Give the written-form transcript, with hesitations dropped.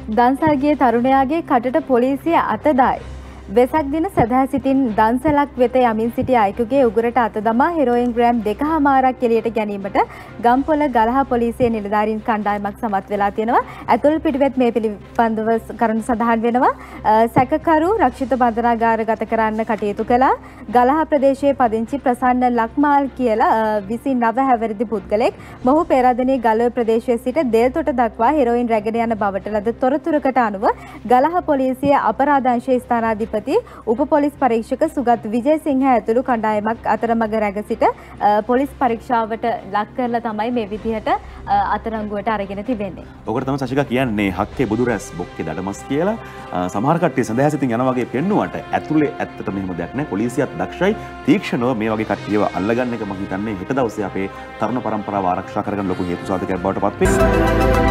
දන්සල් ගිය තරුණයාගේ කටට පොලිසිය අත දායි. වෙසක් දින සදා සිටින් දන්සලක් වෙත යමින් සිටි අයෙකුගේ උගුරට අත දමා හෙරෝයින් ග්‍රෑම් 2.5ක් එළියට ගැනීමට ගම්පොළ ගලහ පොලිසිය නිලධාරීන් කණ්ඩායමක් සමත් වෙලා තියෙනවා. ඇතුල් පිටවෙත් මේ පිළිබඳව කරුණු සඳහන් වෙනවා. සැකකරු රක්ෂිත බන්ධනාගාර ගත කරන්න කටයුතු කළා. ගලහ ප්‍රදේශයේ පදිංචි ප්‍රසන්න ලක්මාල් කියලා 29 හැවිරිදි පුද්ගලෙක් මොහු පෙරදෙණිය ගල්ඔය ප්‍රදේශයේ සිට දෙල්තොට දක්වා හෙරෝයින් රැගෙන යන බවට ලද තොරතුරකට අනුව ගලහ පොලිසිය අපරාධ අංශයේ ස්ථානාධිපති උප පොලිස් පරීක්ෂක සුගත් විජේසිංහ ඇතුළු කණ්ඩායමක් අතරමඟ රැග සිට පොලිස් පරීක්ෂාවට ලක් කරලා තමයි මේ විදිහට අත්අඩංගුවට අරගෙන තිබෙන්නේ. ඔකට තමයි සශිකා කියන්නේ හක්කේ බුදුරැස් බොක්කේ දඩමස් කියලා. සමහර කට්ටිය සඳහසිතින් යන වගේ පෙන්නුවට ඇතුලේ ඇත්තටම එහෙම දෙයක් නැහැ. පොලිසියත් දක්ෂයි තීක්ෂණව මේ වගේ කට්ටියව අල්ලගන්න එක මම හිතන්නේ හෙට දවසේ අපේ තරුණ පරම්පරාව ආරක්ෂා කරගන්න ලොකු හේතු සාධකයක් බවට පත් වෙනවා.